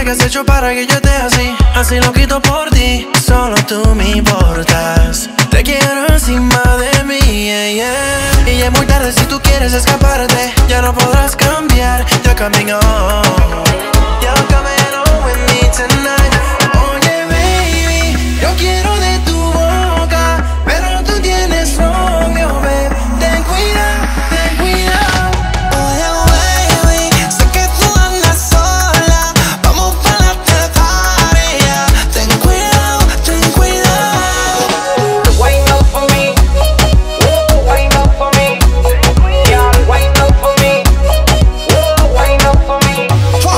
que has hecho para que yo esté así? Así lo quito por ti, solo tú me importas. Te quiero encima de mí, yeah, yeah. Y ya es muy tarde si tú quieres escaparte. Ya no podrás cambiar, you're coming home. You're coming home with me tonight. Oye, baby, yo quiero de tu boca, pero tú tienes novio, babe. Ten cuidado, ten cuidado. Oye, baby, sé que tú andas sola. Vamos para la party, yeah. Ten cuidado, ten cuidado. Wind up for me, wind up for me, yeah, wind up for me, wind up for me.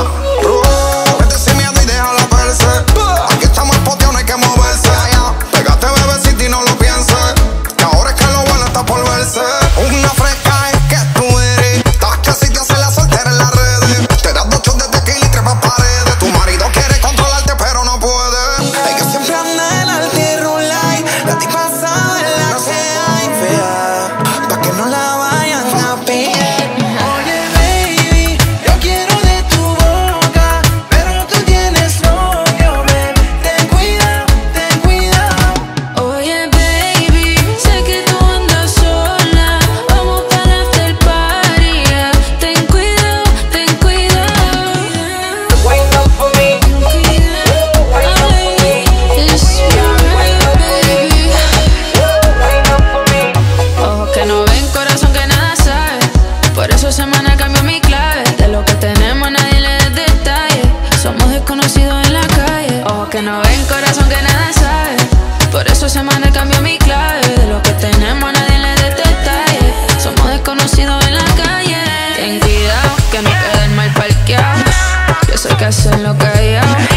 Vete sin miedo y déjala verse. Aquí estamos poteados, no hay que moverse. Pégate, bebecita, y no lo pienses, que ahora es que lo bueno está por verse. Una fresca es que tú eres. Estás que si te hace la soltera en las redes. Te das 2 shots de tequila y trepas paredes. Tu marido quiere controlarte pero no puede. Ella siempre anda en altirulay. La tipa sabe la que hay fea, pa' que no la vayan a pillar. Oye, baby, yo quiero de tu boca, pero tú tienes novio, babe. Ten cuidado, ten cuidado. Oye, baby, sé que tú andas sola. Vamos para el after party, yeah. Ten cuidado, ten cuidado. Wind up for me, wind up for me, It's wind up for me, baby. wind up for me. Ojos que no ven, corazón que nada sabe. Por eso semana cambió mi clave. De lo que tenemos nadie le da detalle. Somos desconocidos en la calle. Ojos que no ven, corazón que nada sabe. Por eso semana cambió mi clave. De lo que tenemos nadie le da detalle. Somos desconocidos en la calle. Ten cuidado que no queden mal parqueados. Yo sé que hacerlo callado.